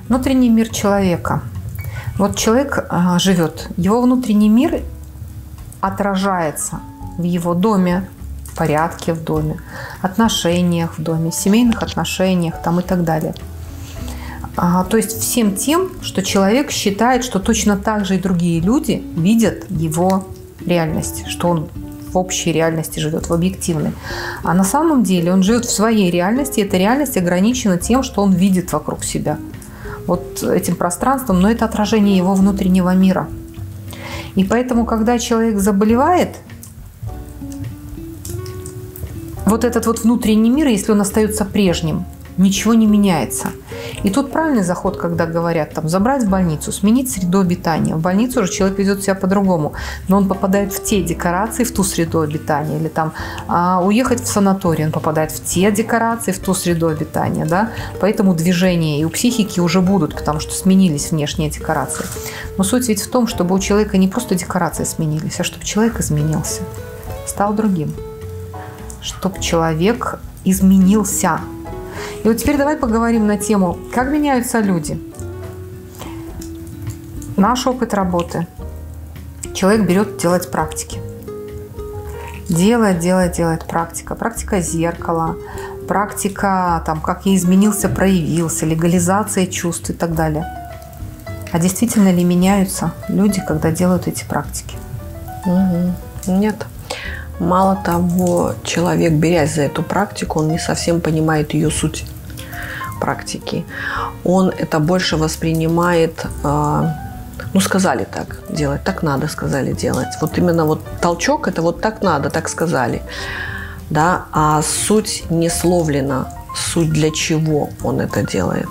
Внутренний мир человека. Вот человек живет, его внутренний мир отражается в его доме, порядке в доме, отношениях в доме, семейных отношениях там и так далее. То есть всем тем, что человек считает, что точно так же и другие люди видят его реальность, что он в общей реальности живет, в объективной. А на самом деле он живет в своей реальности, и эта реальность ограничена тем, что он видит вокруг себя. Вот этим пространством, но это отражение его внутреннего мира. И поэтому, когда человек заболевает, вот этот вот внутренний мир, если он остается прежним, ничего не меняется. И тут правильный заход, когда говорят, там, забрать в больницу, сменить среду обитания. В больницу уже человек ведет себя по-другому, но он попадает в те декорации, в ту среду обитания. Или там уехать в санаторий, он попадает в те декорации, в ту среду обитания. Да? Поэтому движения и у психики уже будут, потому что сменились внешние декорации. Но суть ведь в том, чтобы у человека не просто декорации сменились, а чтобы человек изменился, стал другим. Чтобы человек изменился. И вот теперь давай поговорим на тему, как меняются люди. Наш опыт работы. Человек берет делать практики. Делает практика. Практика зеркала, практика, там, как я изменился, проявился, легализация чувств и так далее. А действительно ли меняются люди, когда делают эти практики? Нет. Мало того, человек, берясь за эту практику, он не совсем понимает ее суть практики. Он это больше воспринимает, ну, сказали так делать, так надо, сказали делать. Вот именно вот толчок – это вот так надо, так сказали. Да? А суть не словлена, суть для чего он это делает.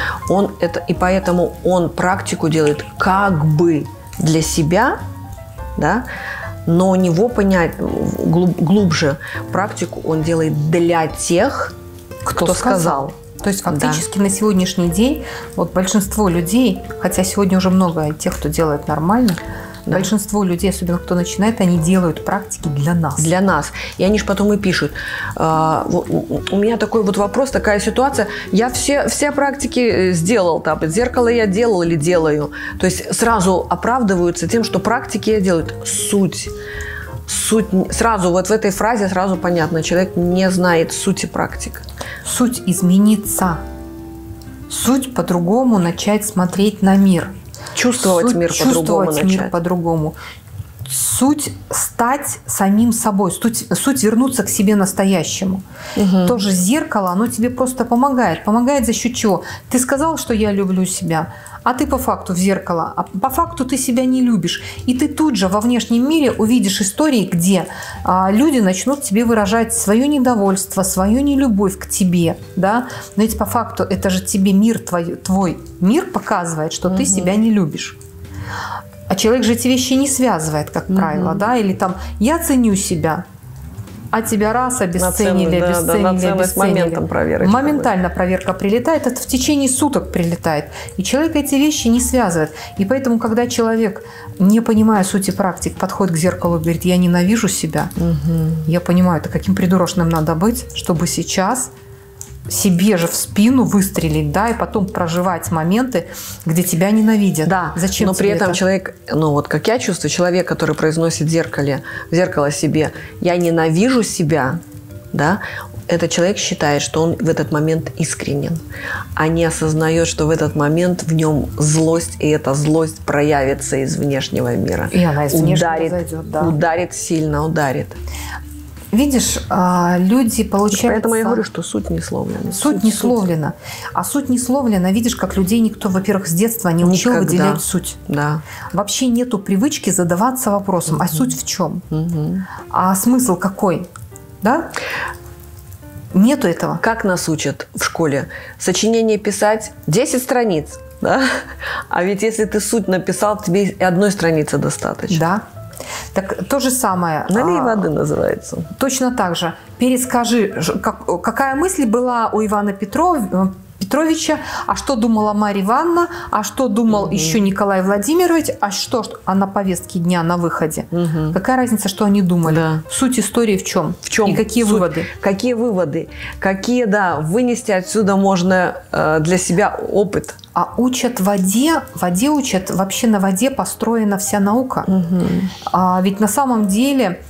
И поэтому он практику делает как бы для себя, да? Но у него понять глубже практику он делает для тех, кто сказал. То есть фактически на сегодняшний день вот большинство людей, хотя сегодня уже много тех, кто делает нормально, большинство людей, особенно кто начинает, они делают практики для нас. Для нас. И они же потом и пишут. У меня такой вот вопрос, такая ситуация. Я все практики сделал. Там, зеркало я делал или делаю. То есть сразу оправдываются тем, что практики я делаю. Суть. Сразу вот в этой фразе сразу понятно. Человек не знает сути практик. Суть измениться. Суть по-другому начать смотреть на мир. Чувствовать мир по-другому. Суть стать самим собой. Суть вернуться к себе настоящему. Тоже зеркало, оно тебе просто помогает. Помогает за счет чего? Ты сказал, что я люблю себя, а ты по факту в зеркало. А по факту ты себя не любишь. И ты тут же во внешнем мире увидишь истории, где люди начнут тебе выражать свое недовольство, свою нелюбовь к тебе. Да? Но ведь по факту это же тебе мир, твой мир показывает, что ты себя не любишь. А человек же эти вещи не связывает, как правило, да, или там «я ценю себя», а тебя раз обесценили. Моментально проверка прилетает, это в течение суток прилетает. И человек эти вещи не связывает. И поэтому, когда человек, не понимая сути практик, подходит к зеркалу и говорит «я ненавижу себя», я понимаю, это каким придурочным надо быть, чтобы сейчас себе же в спину выстрелить, да, и потом проживать моменты, где тебя ненавидят. Да, зачем но при этом это? Человек, ну вот как я чувствую, человек, который произносит в зеркало себе «я ненавижу себя», да, этот человек считает, что он в этот момент искренен, а не осознает, что в этот момент в нем злость, и эта злость проявится из внешнего мира. И она из внешнего зайдет, да. Ударит сильно, ударит. Видишь, люди, получается... Поэтому я говорю, что суть не словлена. Суть не словлена. А суть не словлена, видишь, как людей никто, во-первых, с детства не учил выделять суть. Да. Вообще нету привычки задаваться вопросом, а суть в чем? А смысл какой? Да? Нету этого. Как нас учат в школе? Сочинение писать 10 страниц. Да? А ведь если ты суть написал, тебе и одной страницы достаточно. Да. Так то же самое. Налей воды называется. Точно так же. Перескажи, какая мысль была у Ивана Петровича, а что думала Марья Ивановна, а что думал еще Николай Владимирович, а что на повестке дня на выходе. Какая разница, что они думали? Да. Суть истории в чем? В чем? И какие выводы? Какие выводы? Какие, да, вынести отсюда можно для себя опыт? А учат воде учат, вообще на воде построена вся наука. Ведь на самом деле...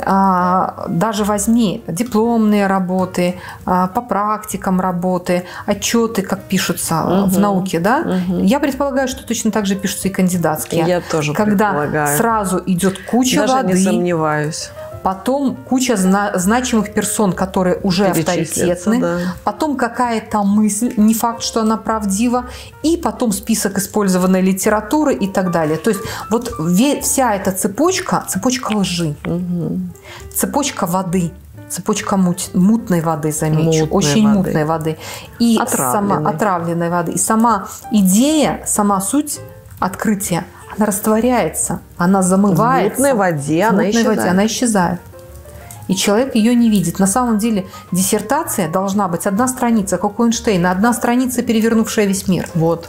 даже возьми дипломные работы, по практикам работы, отчеты, как пишутся в науке, да? Я предполагаю, что точно так же пишутся и кандидатские. Я тоже предполагаю. Когда сразу идет куча воды. Даже не сомневаюсь. Потом куча значимых персон, которые уже авторитетны. Да. Потом какая-то мысль, не факт, что она правдива. И потом список использованной литературы и так далее. То есть вот вся эта цепочка лжи, цепочка воды, цепочка мутной воды, замечу. Очень мутной воды. И отравленной воды. И сама идея, сама суть открытия, она растворяется, она замывается. В мутной воде она исчезает. И человек ее не видит. На самом деле диссертация должна быть одна страница, как у Эйнштейна, одна страница, перевернувшая весь мир. Вот.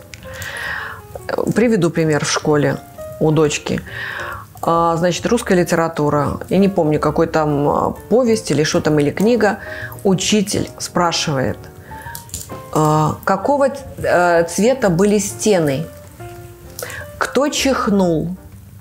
Приведу пример в школе у дочки. Значит, русская литература. Я не помню, какой там повесть или что там, или книга. Учитель спрашивает, какого цвета были стены? Кто чихнул?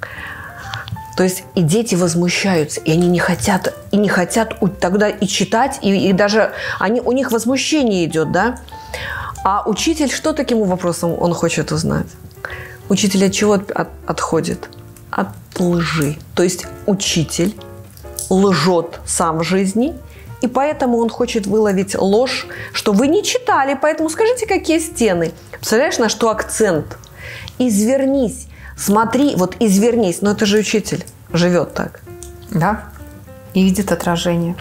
То есть и дети возмущаются, и они не хотят тогда и читать, и даже у них возмущение идет, да? А учитель, что таким вопросом он хочет узнать? Учитель от чего отходит? От лжи. То есть учитель лжет сам в жизни, и поэтому он хочет выловить ложь, что вы не читали, поэтому скажите, какие стены. Представляешь, на что акцент? Извернись, смотри, вот извернись. Но это же учитель живет так. Да, и видит отражение.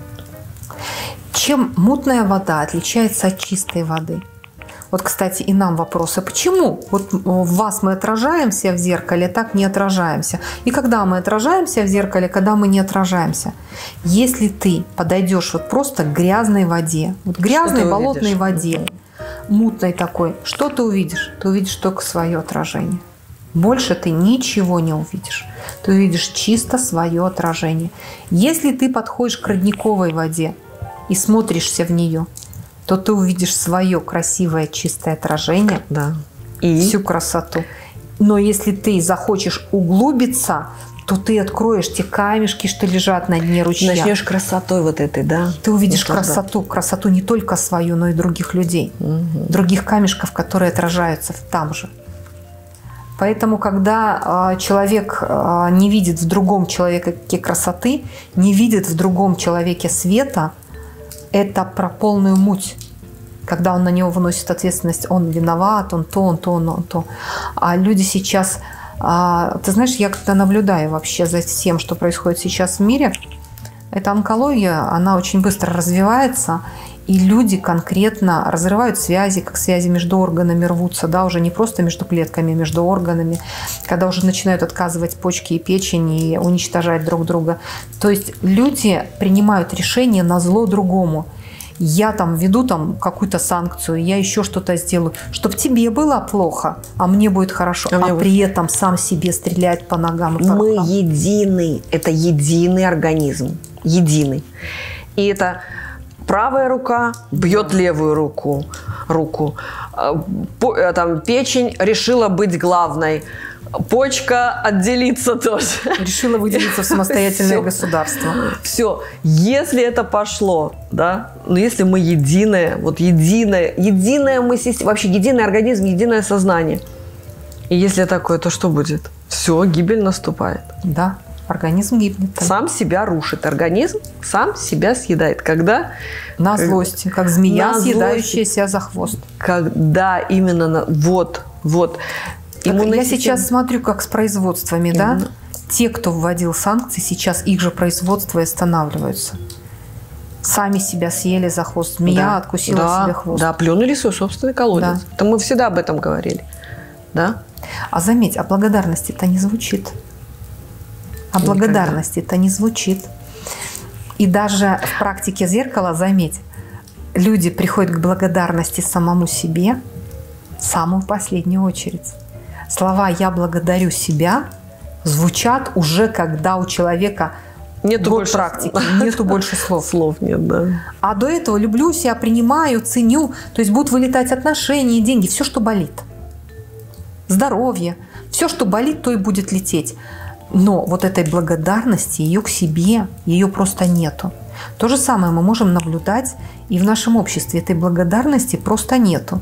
Чем мутная вода отличается от чистой воды? Вот, кстати, и нам вопросы. Почему вот в вас мы отражаемся в зеркале, так не отражаемся? И когда мы отражаемся в зеркале, когда мы не отражаемся? Если ты подойдешь вот просто к грязной воде, вот грязной болотной воде, мутной такой, что ты увидишь? Ты увидишь только свое отражение. Больше ты ничего не увидишь. Ты увидишь чисто свое отражение. Если ты подходишь к родниковой воде и смотришься в нее, то ты увидишь свое красивое чистое отражение, да. И всю красоту. Но если ты захочешь углубиться, то ты откроешь те камешки, что лежат на дне ручья. Начнешь красотой вот этой, да? Ты увидишь красоту не только свою, но и других людей, других камешков, которые отражаются там же. Поэтому, когда человек не видит в другом человеке красоты, не видит в другом человеке света, это про полную муть. Когда он на него выносит ответственность, он виноват, он то. А люди сейчас... Ты знаешь, я когда наблюдаю вообще за всем, что происходит сейчас в мире, эта онкология, она очень быстро развивается, и люди конкретно разрывают связи, как связи между органами рвутся, да, уже не просто между клетками, а между органами, когда уже начинают отказывать почки и печень и уничтожать друг друга. То есть люди принимают решение на зло другому. Я там веду какую-то санкцию, я еще что-то сделаю, чтобы тебе было плохо, а мне будет хорошо, а при этом сам себе стрелять по ногам и по рукам. Мы единый, это единый организм, единый. И это правая рука бьет левую руку. Там печень решила быть главной. Почка отделиться тоже. Решила выделиться в самостоятельное государство. Все. Если это пошло, да, но если мы единое, вот единое мы система, вообще единый организм, единое сознание. И если такое, то что будет? Все, гибель наступает. Да, организм гибнет. Сам себя рушит. Организм сам себя съедает. Когда? На злости, как змея, съедающая себя за хвост. Когда именно вот. Я сейчас смотрю, как с производствами, да? Те, кто вводил санкции, сейчас их же производства и останавливаются. Сами себя съели за хвост. Змея откусила себе хвост. Да, плюнули свой собственный колодец. Да. Это мы всегда об этом говорили. Да? А заметь, о благодарности-то не звучит. О благодарности-то не звучит. И даже в практике зеркала, заметь, люди приходят к благодарности самому себе в самую последнюю очередь. Слова «я благодарю себя» звучат уже, когда у человека нету год больше практики, нету больше слов. Слов нет, да. А до этого люблю себя, принимаю, ценю. То есть будут вылетать отношения, деньги, все, что болит. Здоровье. Все, что болит, то и будет лететь. Но вот этой благодарности, ее к себе, ее просто нету. То же самое мы можем наблюдать и в нашем обществе. Этой благодарности просто нету.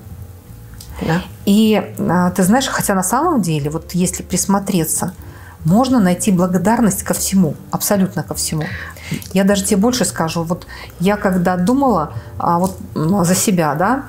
Да. И ты знаешь, хотя на самом деле, вот если присмотреться, можно найти благодарность ко всему, абсолютно ко всему. Я даже тебе больше скажу. Вот я когда думала вот за себя, да,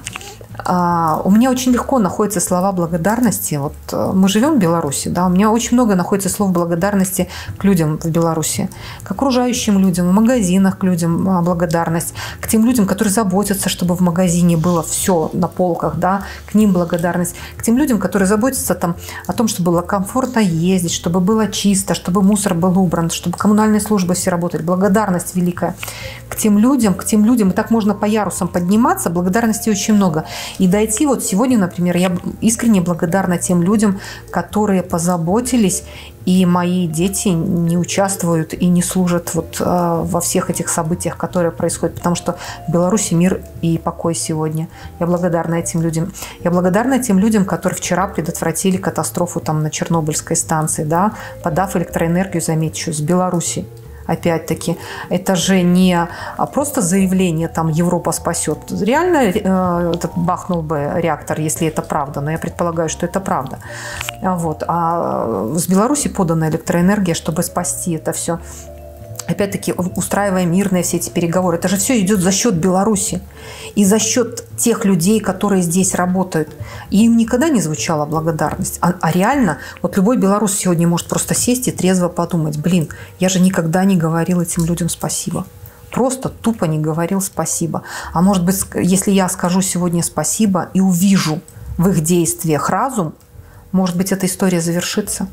у меня очень легко находятся слова благодарности. Вот мы живем в Беларуси, да, у меня очень много находится слов благодарности к людям в Беларуси, к окружающим людям, в магазинах к людям благодарность, к тем людям, которые заботятся, чтобы в магазине было все на полках, да, к ним благодарность, к тем людям, которые заботятся там о том, чтобы было комфортно ездить, чтобы было чисто, чтобы мусор был убран, чтобы коммунальные службы все работали. Благодарность великая к тем людям, и так можно по ярусам подниматься, благодарности очень много. И дойти вот сегодня, например, я искренне благодарна тем людям, которые позаботились, и мои дети не участвуют и не служат вот во всех этих событиях, которые происходят, потому что в Беларуси мир и покой сегодня. Я благодарна этим людям. Я благодарна тем людям, которые вчера предотвратили катастрофу там на Чернобыльской станции, да, подав электроэнергию, замечу, с Беларуси. Опять-таки, это же не просто заявление, там, Европа спасет. Реально бахнул бы реактор, если это правда, но я предполагаю, что это правда. Вот. А с Беларуси подана электроэнергия, чтобы спасти это все. Опять-таки, устраивая мирные все эти переговоры, это же все идет за счет Беларуси и за счет тех людей, которые здесь работают. И им никогда не звучала благодарность. А реально, вот любой белорус сегодня может просто сесть и трезво подумать: блин, я же никогда не говорил этим людям спасибо. Просто тупо не говорил спасибо. А может быть, если я скажу сегодня спасибо и увижу в их действиях разум, может быть, эта история завершится.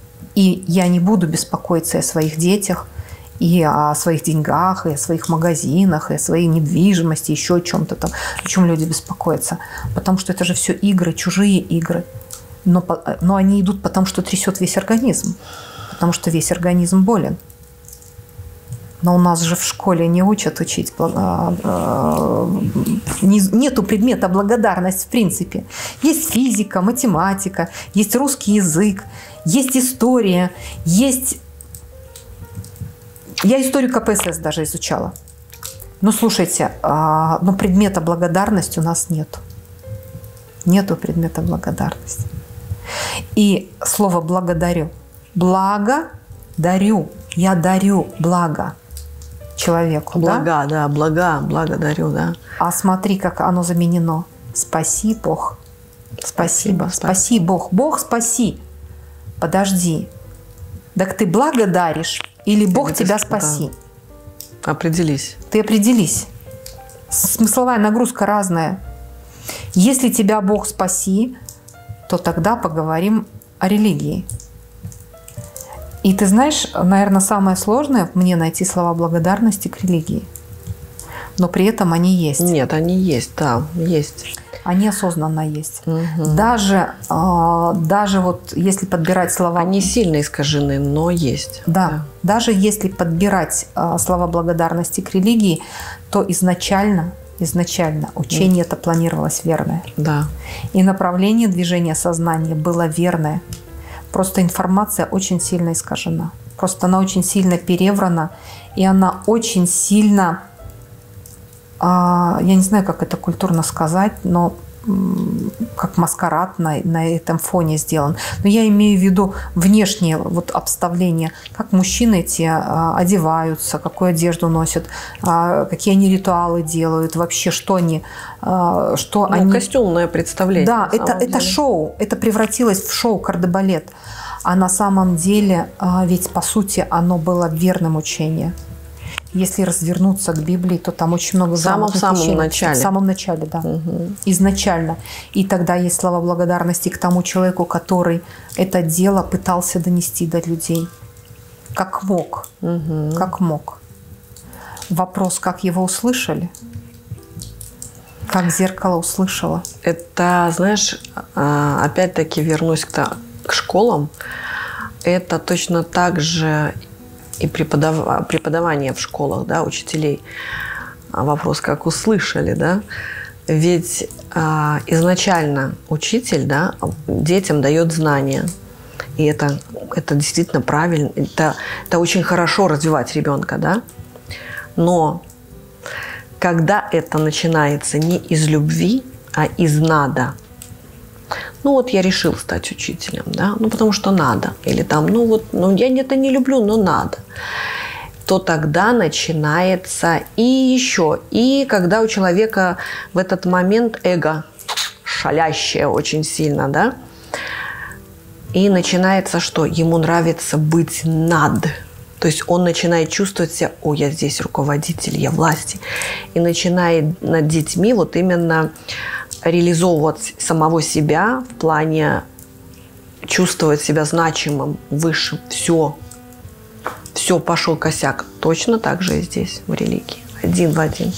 И я не буду беспокоиться о своих детях, и о своих деньгах, и о своих магазинах, и о своей недвижимости, еще о чем-то там, о чем люди беспокоятся. Потому что это же все игры, чужие игры. Но они идут потому, что трясет весь организм. Потому что весь организм болен. Но у нас же в школе не учат учить. Нету предмета благодарность в принципе. Есть физика, математика, есть русский язык, есть история, есть... Я историю КПСС даже изучала. Но слушайте, но предмета благодарности у нас нет. Нету предмета благодарности. И слово «благодарю». Благо-дарю. Я дарю благо человеку. Блага, да, блага, благодарю, да. А смотри, как оно заменено. Спаси, Бог. Спасибо. Спаси, Бог. Бог, спаси. Подожди. Так ты благодаришь или Бог тебя спаси? Да. Определись. Ты определись. Смысловая нагрузка разная. Если тебя Бог спаси, то тогда поговорим о религии. И ты знаешь, наверное, самое сложное мне найти слова благодарности к религии. Но при этом они есть. Нет, они есть, да, есть. Они осознанно есть. Угу. Даже вот если подбирать слова... Они сильно искажены, но есть. Да. Даже если подбирать слова благодарности к религии, то изначально учение это планировалось верное. Да. И направление движения сознания было верное. Просто информация очень сильно искажена. Просто она очень сильно переврана. И она очень сильно... Я не знаю, как это культурно сказать, но как маскарад на этом фоне сделан. Но я имею в виду внешнее вот обставление, как мужчины эти одеваются, какую одежду носят, какие они ритуалы делают, вообще что они... они... Костюмное представление. Да, это шоу, это превратилось в шоу кардебалет. А на самом деле, ведь по сути оно было верным учением. Если развернуться к Библии, то там очень много в самом начале. В самом начале, да. Угу. Изначально. И тогда есть слова благодарности к тому человеку, который это дело пытался донести до людей. Как мог. Угу. Как мог. Вопрос, как его услышали. Как зеркало услышала. Это, знаешь, опять-таки вернусь к школам. Это точно так же и преподавание в школах, да, учителей. Вопрос, как услышали, да? Ведь изначально учитель, да, детям дает знания. И это действительно правильно. Это очень хорошо развивать ребенка, да? Но когда это начинается не из любви, а из надо. Ну вот я решил стать учителем, да, ну потому что надо. Или там, я это не люблю, но надо. То тогда начинается и еще. И когда у человека в этот момент эго шалящее очень сильно, да, и начинается что? Ему нравится быть над. То есть он начинает чувствовать себя, я здесь руководитель, я власти. И начинает над детьми вот именно реализовывать самого себя в плане чувствовать себя значимым, высшим. Все, пошел косяк. Точно так же и здесь, в религии. Один в один.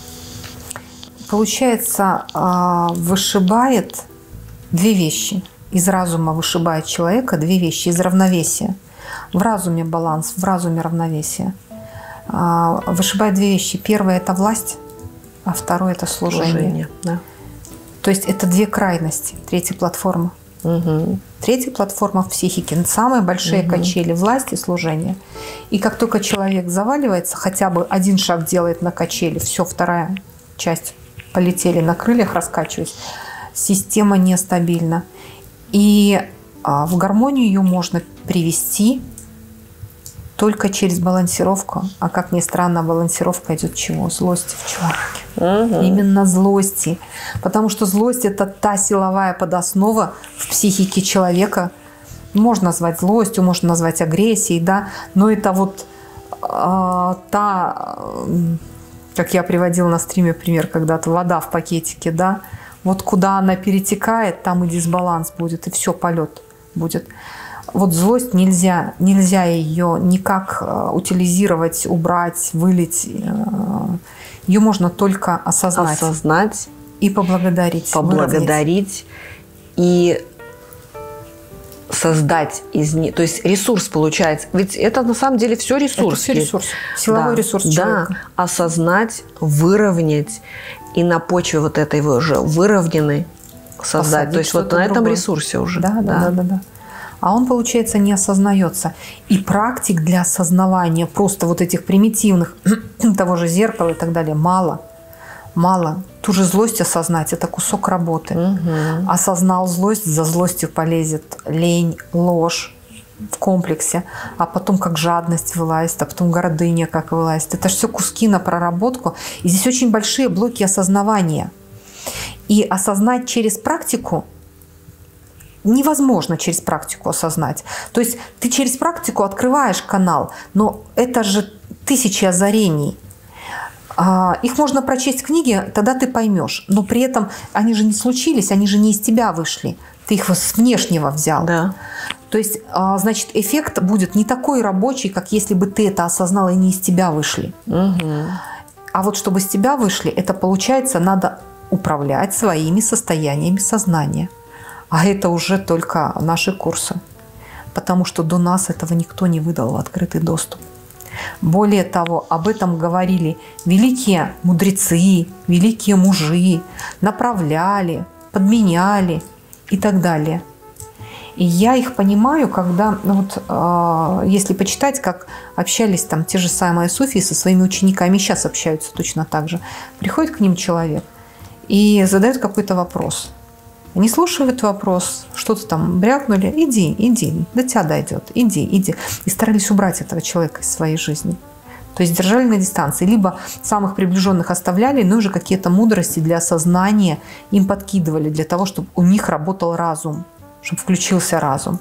Получается, вышибает две вещи. Из разума вышибает человека две вещи из равновесия. В разуме баланс, в разуме равновесие. Вышибает две вещи. Первое – это власть, а второе – это служение. Да. То есть это две крайности. Третья платформа. Угу. Третья платформа в психике. Самые большие качели – власть и служение. И как только человек заваливается, хотя бы один шаг делает на качели, все, вторая часть полетели на крыльях, раскачиваясь, система нестабильна. И в гармонию ее можно привести только через балансировку. А как ни странно, балансировка идет чего? Злости в человеке. Угу. Именно злости. Потому что злость – это та силовая подоснова в психике человека. Можно назвать злостью, можно назвать агрессией, да, но это вот как я приводила на стриме пример когда-то, вода в пакетике, да, вот куда она перетекает, там и дисбаланс будет, и все, полет будет. Вот злость нельзя ее никак утилизировать, убрать, вылить. Ее можно только осознать и поблагодарить. Поблагодарить и создать из них. То есть ресурс получается. Ведь это на самом деле все ресурс. Это все ресурс. Силовой ресурс человека. Да, осознать, выровнять и на почве вот этой уже выровненной создать. То есть вот на этом ресурсе уже. Да. А он, получается, не осознается. И практик для осознавания просто вот этих примитивных, того же зеркала и так далее, мало. Ту же злость осознать – это кусок работы. Угу. Осознал злость, за злостью полезет лень, ложь в комплексе, а потом как жадность вылазит, а потом гордыня как вылазит. Это же все куски на проработку. И здесь очень большие блоки осознавания. И осознать через практику невозможно через практику осознать. То есть ты через практику открываешь канал, но это же тысячи озарений. Их можно прочесть в книге, тогда ты поймешь. Но при этом они же не случились, они же не из тебя вышли. Ты их с внешнего взял. Да. То есть, значит, эффект будет не такой рабочий, как если бы ты это осознал и не из тебя вышли. Угу. А вот чтобы из тебя вышли, это получается, надо управлять своими состояниями сознания. А это уже только наши курсы. Потому что до нас этого никто не выдал в открытый доступ. Более того, об этом говорили великие мудрецы, великие мужи, направляли, подменяли и так далее. И я их понимаю, когда, если почитать, как общались там те же самые суфии со своими учениками, сейчас общаются точно так же. Приходит к ним человек и задает какой-то вопрос. Они слушают вопрос, что-то там брякнули, иди, до тебя дойдет, иди. И старались убрать этого человека из своей жизни. То есть держали на дистанции. Либо самых приближенных оставляли, но уже какие-то мудрости для осознания им подкидывали, для того, чтобы у них работал разум, чтобы включился разум.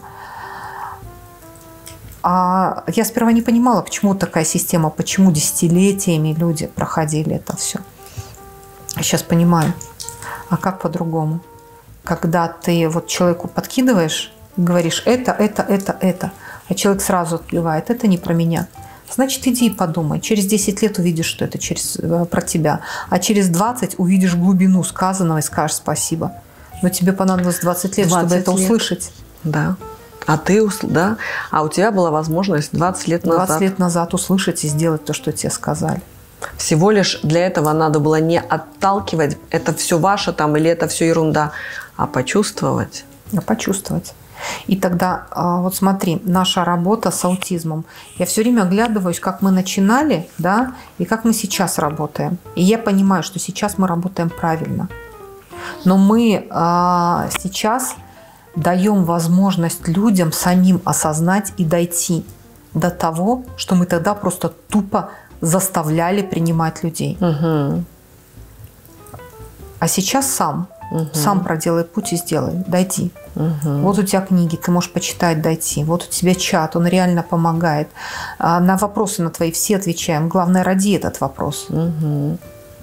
А я сперва не понимала, почему такая система, почему десятилетиями люди проходили это все. Сейчас понимаю. А как по-другому? Когда ты вот человеку подкидываешь, говоришь это, а человек сразу отбивает, это не про меня. Значит, иди и подумай. Через 10 лет увидишь, что это про тебя. А через 20 увидишь глубину сказанного и скажешь спасибо. Но тебе понадобилось 20 лет, чтобы это услышать. Да. А да? А у тебя была возможность 20 лет назад. 20 лет назад услышать и сделать то, что тебе сказали. Всего лишь для этого надо было не отталкивать, это все ваше там, или это все ерунда, а почувствовать. Почувствовать. И тогда, вот смотри, наша работа с аутизмом. Я все время оглядываюсь, как мы начинали, да, и как мы сейчас работаем. И я понимаю, что сейчас мы работаем правильно. Но мы сейчас даем возможность людям самим осознать и дойти до того, что мы тогда просто тупо заставляли принимать людей. Угу. А сейчас сам проделай путь и сделай, дойди. Угу. Вот у тебя книги, ты можешь почитать, дойти. Вот у тебя чат, он реально помогает. На вопросы на твои все отвечаем. Главное, роди этот вопрос. Угу.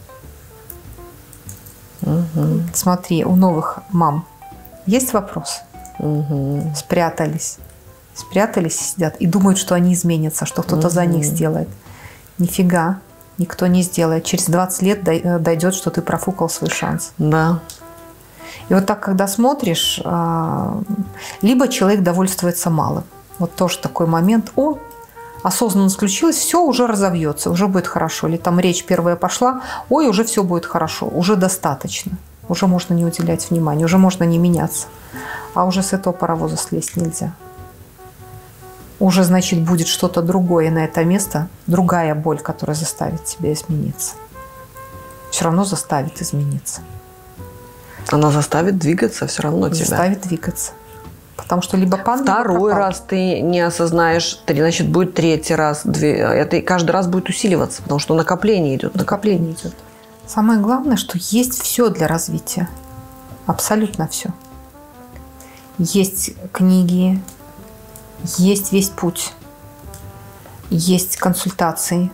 Угу. Смотри, у новых мам есть вопросы? Угу. Спрятались и сидят и думают, что они изменятся, что кто-то за них сделает. Нифига, никто не сделает. Через 20 лет дойдет, что ты профукал свой шанс. Да. И вот так, когда смотришь, либо человек довольствуется малым. Вот тоже такой момент. Осознанность включилась, все уже разовьется, уже будет хорошо. Или там речь первая пошла, уже все будет хорошо, уже достаточно. Уже можно не уделять внимания, уже можно не меняться. А уже с этого паровоза слезть нельзя. Уже, значит, будет что-то другое на это место, другая боль, которая заставит тебя измениться. Все равно заставит измениться. Она заставит двигаться все равно тебя. Заставит двигаться. Потому что либо пан, второй раз ты не осознаешь, значит, будет третий раз. Это каждый раз будет усиливаться, потому что накопление идет. Накопление идет. Самое главное, что есть все для развития. Абсолютно все. Есть книги, есть весь путь, есть консультации.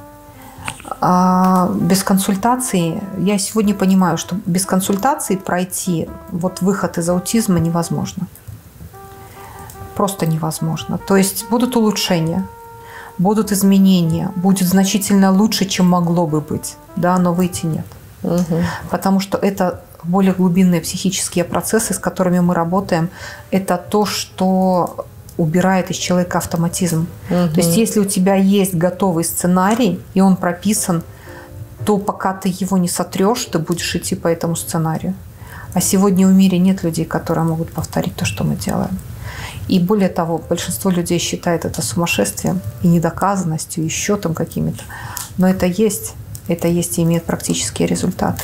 Без консультации, я сегодня понимаю, что без консультации пройти выход из аутизма невозможно. Просто невозможно. То есть будут улучшения, будут изменения, будет значительно лучше, чем могло бы быть, да, но выйти нет. Угу. Потому что это более глубинные психические процессы, с которыми мы работаем, это то, что убирает из человека автоматизм. То есть если у тебя есть готовый сценарий, и он прописан, то пока ты его не сотрешь, ты будешь идти по этому сценарию. А сегодня в мире нет людей, которые могут повторить то, что мы делаем. И более того, большинство людей считает это сумасшествием и недоказанностью, и счетом какими-то. Но это есть и имеет практические результаты.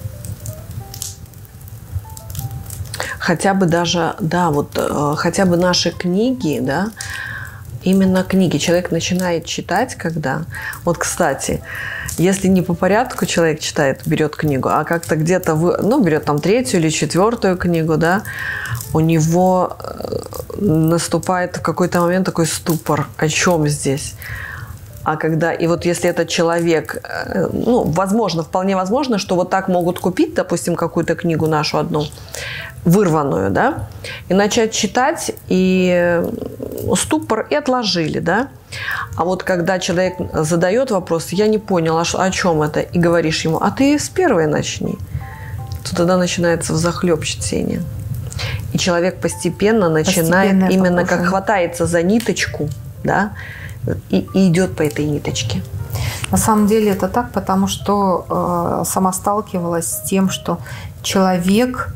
Хотя бы даже, да, хотя бы наши книги, да, именно книги. Человек начинает читать, когда... Вот, кстати, если не по порядку человек читает, берет книгу, а как-то где-то, берет там 3-ю или 4-ю книгу, да, у него наступает в какой-то момент такой ступор. О чем здесь? А когда... И вот если этот человек... возможно, вполне возможно, что вот так могут купить, допустим, какую-то книгу нашу одну, вырванную, да, и начать читать, и ступор, и отложили, да. А вот когда человек задает вопрос, я не понял, о чем это, и говоришь ему, а ты с первой начни, то тогда начинается взахлеб чтение. И человек постепенно начинает именно как хватается за ниточку, да, и идет по этой ниточке. На самом деле это так, потому что сама сталкивалась с тем, что человек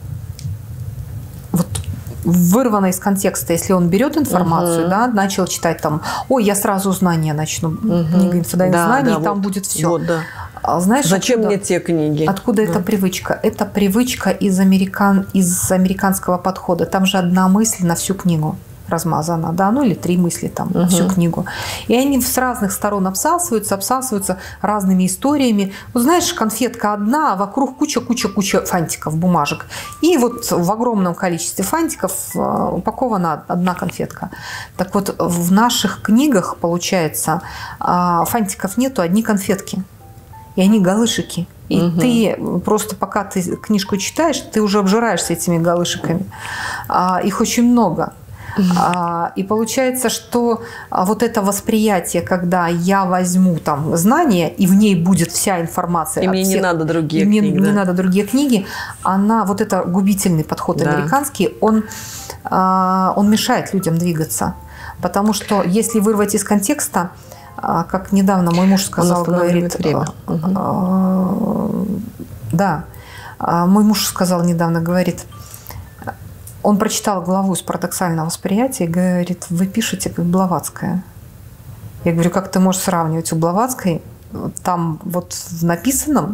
вырвано из контекста, если он берет информацию, да, начал читать там, я сразу знания начну, книга «Инфодайм знаний», там будет все. Вот, да. Знаешь, зачем мне те книги? Откуда эта привычка? Это привычка из американского подхода. Там же одна мысль на всю книгу размазана, да, или 3 мысли там на всю книгу. И они с разных сторон обсасываются разными историями. Вот знаешь, конфетка одна, а вокруг куча фантиков, бумажек. И вот в огромном количестве фантиков упакована одна конфетка. Так вот, в наших книгах, получается, фантиков нету, одни конфетки. И они галышики. И ты просто, пока ты книжку читаешь, ты уже обжираешься этими галышиками. Их очень много. И получается, что вот это восприятие, когда я возьму там знания, и в ней будет вся информация. И мне не надо другие книги. Мне не надо другие книги. Она, вот это губительный подход американский, он мешает людям двигаться. Потому что если вырвать из контекста, как недавно мой муж сказал, говорит... время. Да. Мой муж сказал недавно, говорит... Он прочитал главу из парадоксального восприятия и говорит, вы пишете как Блаватская. Я говорю, как ты можешь сравнивать? У Блаватской там вот в написанном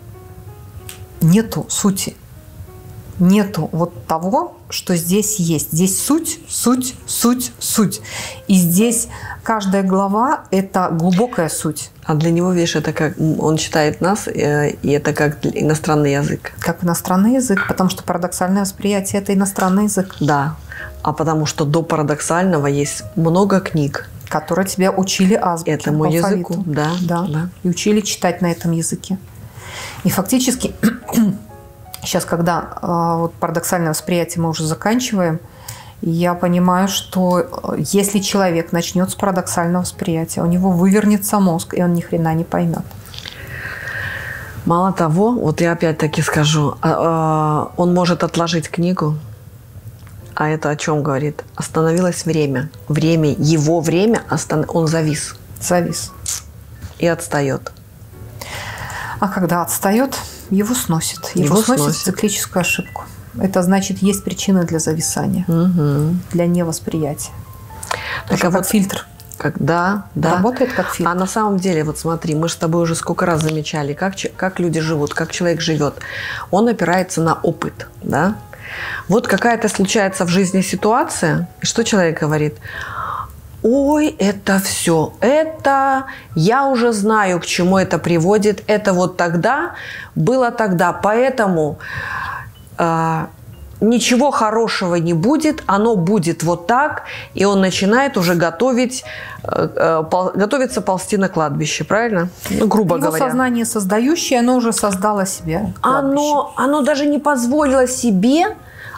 нету сути. Нету вот того, что здесь есть. Здесь суть, суть, суть, суть. И здесь каждая глава – это глубокая суть. А для него, видишь, это как он читает нас, и это как иностранный язык. Как иностранный язык, потому что парадоксальное восприятие – это иностранный язык. Да, а потому что до парадоксального есть много книг, которые тебя учили азбуке, этому языку. Да. И учили читать на этом языке. И фактически... Сейчас, когда вот парадоксальное восприятие мы уже заканчиваем, я понимаю, что если человек начнет с парадоксального восприятия, у него вывернется мозг, и он ни хрена не поймет. Мало того, вот я опять-таки скажу, он может отложить книгу, а это о чем говорит? Остановилось время. Его время, он завис. Завис. И отстает. А когда отстает, его сносит. Его сносит в циклическую ошибку. Это значит, есть причина для зависания, для невосприятия. Так как вот фильтр. Да. Работает как фильтр. А на самом деле, вот смотри, мы же с тобой уже сколько раз замечали, как люди живут, как человек живет. Он опирается на опыт, да? Вот какая-то случается в жизни ситуация, и что человек говорит? Ой, это все, это я уже знаю, к чему это приводит, это вот тогда, было тогда, поэтому ничего хорошего не будет, оно будет вот так, и он начинает уже готовиться ползти на кладбище, правильно? Ну, грубо говоря. Его сознание создающее, оно уже создало себе кладбище. Оно даже не позволило себе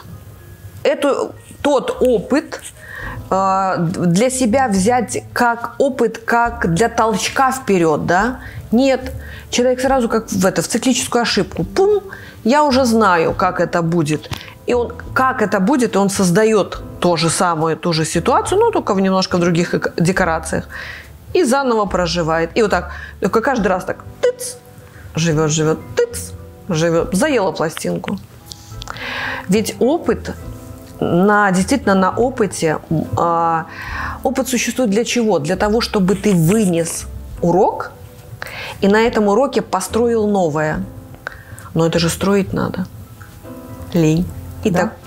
тот опыт для себя взять как опыт, как для толчка вперед, да? Нет. Человек сразу как в циклическую ошибку. Пум, я уже знаю, как это будет. И он создает ту же ситуацию, но только немножко в других декорациях. И заново проживает. И вот так, только каждый раз так, тыц, живет, тыц, живет. Заела пластинку. Ведь опыт... Действительно, на опыте. Опыт существует для чего? Для того, чтобы ты вынес урок и на этом уроке построил новое. Но это же строить надо. Лень. И да. Так,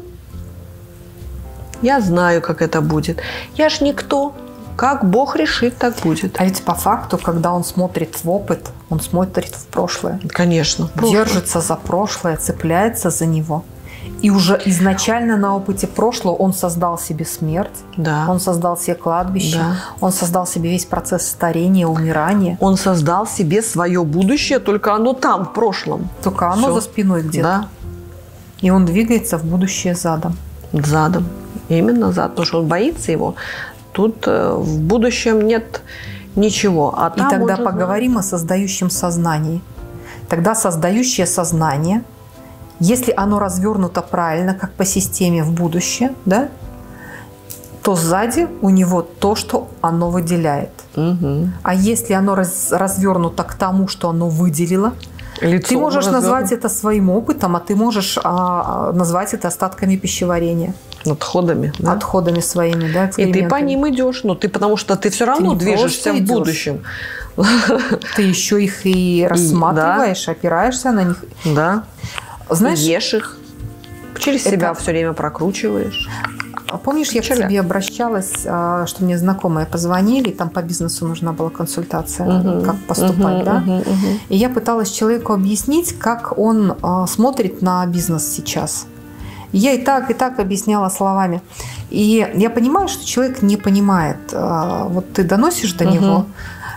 я знаю, как это будет. Я ж никто. Как Бог решит, так будет. А ведь по факту, когда он смотрит в опыт, он смотрит в прошлое. Конечно. Держится за прошлое, цепляется за него. И уже изначально на опыте прошлого он создал себе смерть, да. Он создал себе кладбище, да. Он создал себе весь процесс старения, умирания. Он создал себе свое будущее, только оно там, в прошлом. Только оно за спиной где-то. Да. И он двигается в будущее задом. Задом. Именно задом. Потому что он боится его. Тут в будущем нет ничего. А и тогда поговорим о создающем сознании. Тогда создающее сознание... Если оно развернуто правильно, как по системе в будущее, да, то сзади у него то, что оно выделяет. Угу. А если оно развернуто к тому, что оно выделило, ты можешь назвать это своим опытом, а ты можешь назвать это остатками пищеварения. Отходами. Да? Отходами своими, да, и ты по ним идешь. Потому что ты все равно движешься в будущем. Ты еще их и рассматриваешь, опираешься на них. Да. Знаешь, ешь их, через себя все время прокручиваешь. Помнишь, я к тебе обращалась, что мне знакомые позвонили, там по бизнесу нужна была консультация, как поступать, да? И я пыталась человеку объяснить, как он смотрит на бизнес сейчас. Я и так объясняла словами. И я понимаю, что человек не понимает. Вот ты доносишь до него,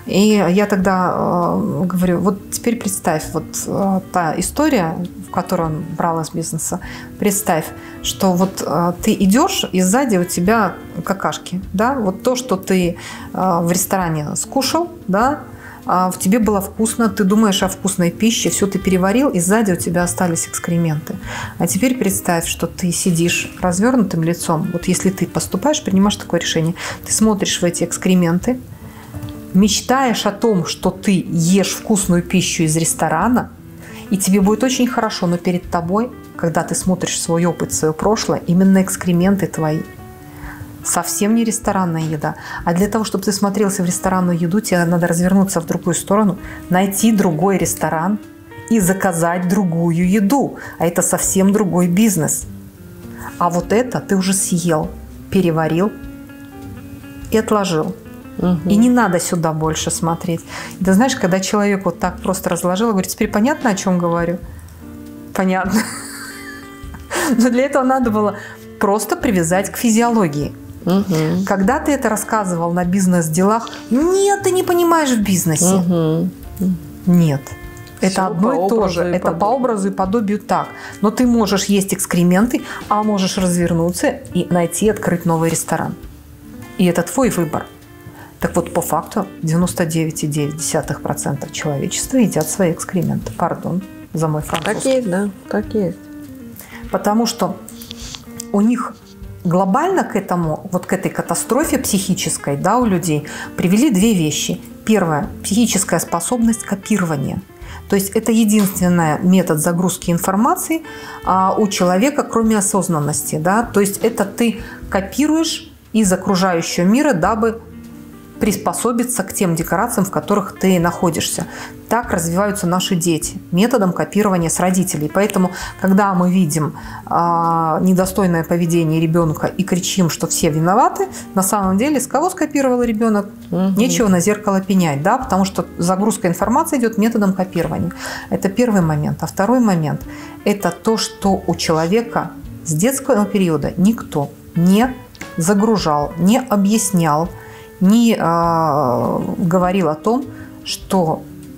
И я тогда говорю, вот теперь представь, вот та история, в которой он брал из бизнеса, представь, что вот ты идешь, и сзади у тебя какашки, да, вот то, что ты в ресторане скушал, да, в тебе было вкусно, ты думаешь о вкусной пище, все ты переварил, и сзади у тебя остались экскременты. А теперь представь, что ты сидишь развернутым лицом. Вот если ты поступаешь, принимаешь такое решение, ты смотришь в эти экскременты, мечтаешь о том, что ты ешь вкусную пищу из ресторана, и тебе будет очень хорошо, но перед тобой, когда ты смотришь свой опыт, свое прошлое, именно экскременты твои. Совсем не ресторанная еда. А для того, чтобы ты смотрелся в ресторанную еду, тебе надо развернуться в другую сторону, найти другой ресторан и заказать другую еду. А это совсем другой бизнес. А вот это ты уже съел, переварил и отложил. И не надо сюда больше смотреть. И ты знаешь, когда человек вот так просто разложил, говорит, теперь понятно, о чем говорю? Понятно. Но для этого надо было просто привязать к физиологии. Когда ты это рассказывал на бизнес-делах, нет, ты не понимаешь в бизнесе. Нет. Это все одно и то же. Это по образу и подобию так. Но ты можешь есть экскременты, а можешь развернуться и найти, открыть новый ресторан. И это твой выбор. Так вот, по факту 99,9% человечества едят свои экскременты. Пардон за мой французский. Так есть, да, так есть. Потому что у них глобально к этому, вот к этой катастрофе психической, да, у людей привели две вещи. Первое – психическая способность копирования. То есть это единственный метод загрузки информации у человека, кроме осознанности. Да? То есть это ты копируешь из окружающего мира, дабы приспособиться к тем декорациям, в которых ты находишься. Так развиваются наши дети, методом копирования с родителей. Поэтому, когда мы видим недостойное поведение ребенка и кричим, что все виноваты, на самом деле с кого скопировал ребенок? Нечего на зеркало пенять, да? Потому что загрузка информации идет методом копирования. Это первый момент. А второй момент – это то, что у человека с детского периода никто не загружал, не объяснял, не говорил о том, что